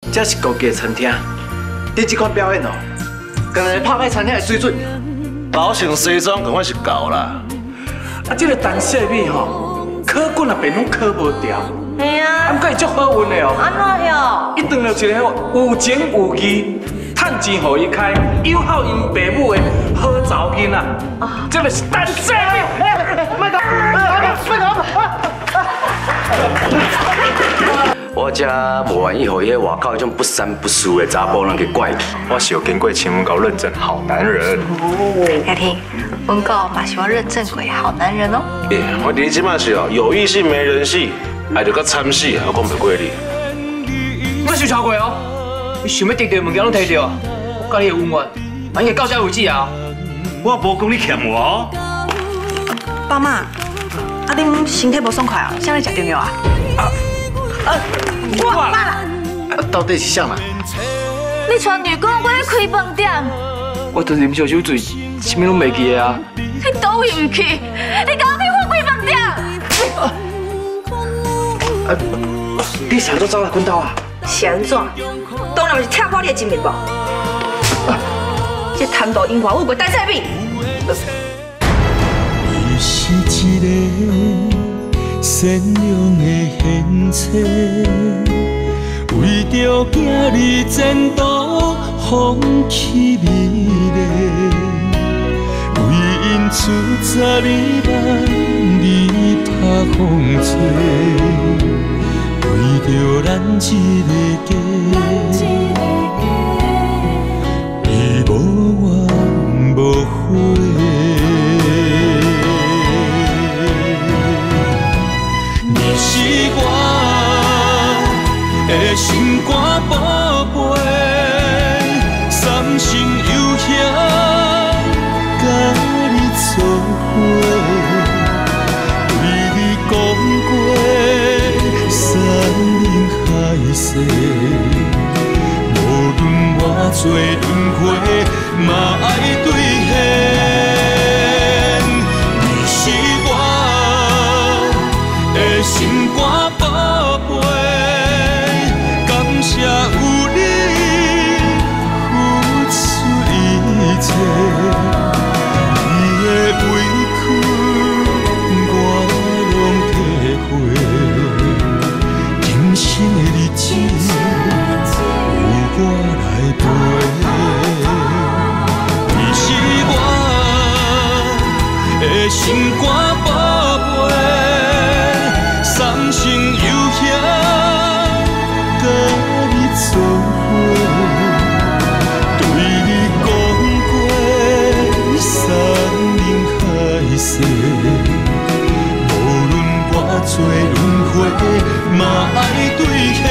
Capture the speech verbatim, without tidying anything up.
这是高级餐厅，你这款表演哦，跟人拍歹餐厅的水准。 包穿西装赶快是够啦。 啊，这个陈小美吼，考卷也变拢考无掉。 嘿啊， 啊，毋过伊足好运的哦。 安怎哟？ 伊当了一个有情有义、趁钱互伊开、友好因爸母的好查某囡仔。啊，这个是陈小美。麦克，麦克。 我遮无愿意互伊外口迄种不三不四的查甫人给拐去。 我是有经过青文高认证好男人。 来听，文告嘛喜欢认证过好男人哦。 耶，我第一即马是哦，有异性没人性，爱着较惨死，我讲袂过你。 我是超过哦，你想要得到的物件拢摕到，我甲你有恩怨，啊，应该到这为止啊。 我无讲你欠我哦。 爸妈，啊恁身体无爽快哦，啥来食中药啊？ 啊，我啦，啊，到底是啥啦？ 你传女讲我咧开饭店， 我都啉烧酒醉，啥物拢袂记的啊。 你倒位唔去？你搞去我开饭店？ 啊，你啥都走来滚刀啊？ 是安怎？当然是拆破你的金面无？这贪图因外有袂带菜米。 你是一个善良的贤妻，为着囝儿前途放弃美丽，为因出十二万你拍风吹，为着咱一个家，你无怨无悔。的心肝宝贝，三生有幸甲你做伙，对你讲过山盟海誓，无论偌多轮回，嘛爱兑现。你是我的心肝宝贝。才有你付出一切，你的委屈我拢体会，今生的日子由我来陪。你是我的心肝宝贝，三生有幸。做伙，对你讲过山盟海誓，无论偌多轮回，嘛爱兑现。